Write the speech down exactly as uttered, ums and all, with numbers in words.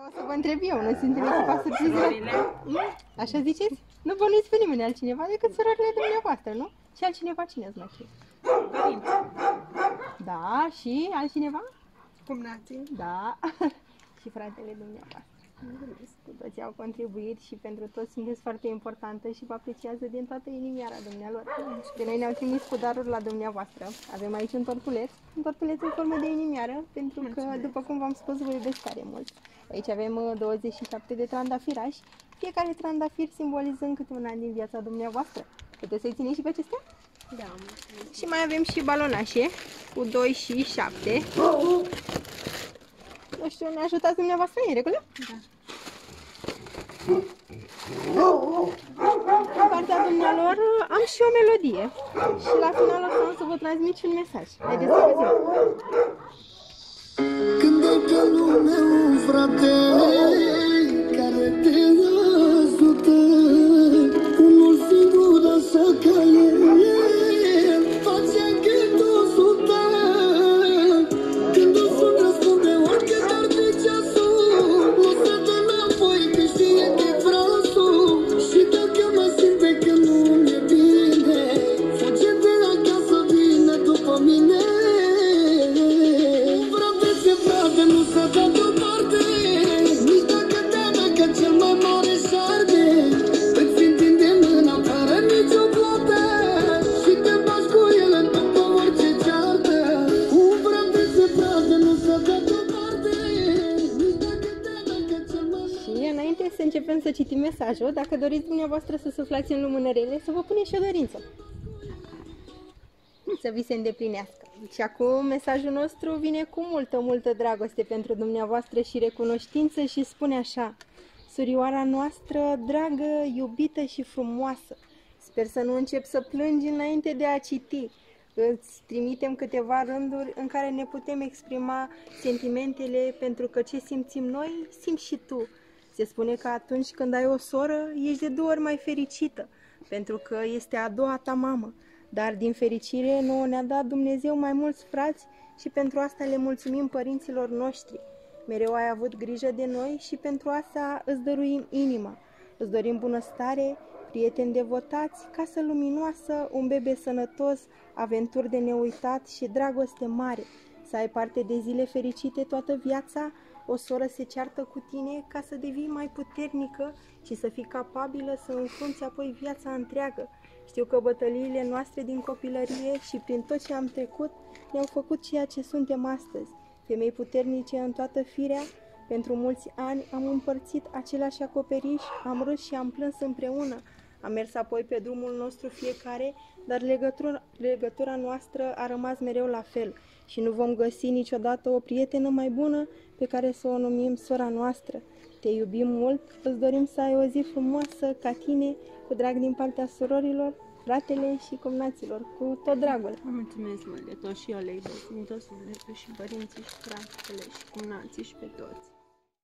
o să vă întreb eu, noi suntem echipa surprizelor. Așa ziceți? Nu bănuiți pe nimeni altcineva decât surorile dumneavoastră, nu? Și altcineva cine ați mai știut? Da, și altcineva? Cumnații. Da, și fratele dumneavoastră. Cu toți au contribuit și pentru toți sunteți foarte importantă și vă apreciază din toată inimioara dumnealor. De noi ne-au trimis cu daruri la dumneavoastră. Avem aici un tortuleț, un tortuleț în formă de inimioară, pentru că, după cum v-am spus, vă iubesc tare mult. Aici avem douăzeci și șapte de trandafirași, fiecare trandafir simbolizând câte un an din viața dumneavoastră. Puteți să-i țineți și pe acestea? Da. Și mai avem și balonașe, cu doi și șapte. Nu știu, ne ajutați dumneavoastră, în regulă? Da. În partea dumnealor am și o melodie. Și la finalul o să vă transmit și un mesaj. Haideți să vă zic. Când ai pe lume un frate care te ajută, unul singur așa ca el, face gândul sută. Când o sun răspunde oricât ar fi ceasul, o să dă înapoi că știe de brațul. Și dacă mă simte că nu mi-e bine, fuge de acasă, vine după mine. Nu s-a dat deoparte, nici dacă teamă că cel mai mare șarpe îți întinde mâna fără nicio plată și te bași cu ele după orice ceartă. Un frate se frate, nu s-a dat deoparte, nici dacă teamă că cel mai mare... Și înainte să începem să citim mesajul, dacă doriți dumneavoastră să suflați în lumânărele, să vă puneți și o dorință. Să vi se îndeplinească. Și acum mesajul nostru vine cu multă, multă dragoste pentru dumneavoastră și recunoștință și spune așa: surioara noastră, dragă, iubită și frumoasă, sper să nu încep să plângi înainte de a citi. Îți trimitem câteva rânduri în care ne putem exprima sentimentele, pentru că ce simțim noi, simți și tu. Se spune că atunci când ai o soră, ești de două ori mai fericită, pentru că este a doua ta mamă. Dar, din fericire, nouă ne-a dat Dumnezeu mai mulți frați și pentru asta le mulțumim părinților noștri. Mereu ai avut grijă de noi și pentru asta îți dăruim inima. Îți dorim bunăstare, prieteni devotați, casă luminoasă, un bebe sănătos, aventuri de neuitat și dragoste mare. Să ai parte de zile fericite toată viața, o soră se ceartă cu tine ca să devii mai puternică și să fii capabilă să înfrunți apoi viața întreagă. Știu că bătăliile noastre din copilărie și prin tot ce am trecut ne-au făcut ceea ce suntem astăzi. Femei puternice în toată firea, pentru mulți ani am împărțit același acoperiș, am râs și am plâns împreună. Am mers apoi pe drumul nostru fiecare, dar legătura, legătura noastră a rămas mereu la fel și nu vom găsi niciodată o prietenă mai bună pe care să o numim sora noastră. Te iubim mult, îți dorim să ai o zi frumoasă ca tine, cu drag din partea surorilor, fratele și cumnaților, cu tot dragul. Mulțumesc mult de tot și eu le iubesc din tot sufletul și părinții și fratele și cumnații și pe toți.